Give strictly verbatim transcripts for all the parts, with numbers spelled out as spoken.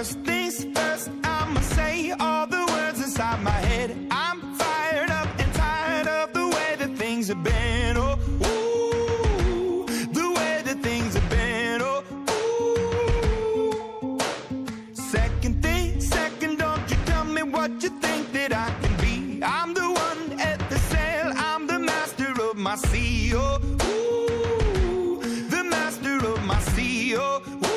First things first, I'ma say all the words inside my head. I'm fired up and tired of the way that things have been. Oh, ooh, the way that things have been. Oh, ooh. Second thing, second, don't you tell me what you think that I can be. I'm the one at the sail, I'm the master of my sea. Oh, ooh, the master of my sea. Oh,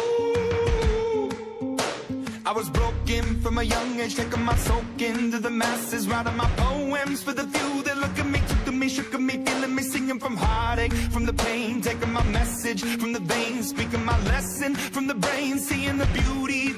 I was broken from a young age, taking my soak into the masses, writing my poems for the few that look at me, took to me, shook at me, feeling me, singing from heartache, from the pain, taking my message from the veins, speaking my lesson from the brain, seeing the beauty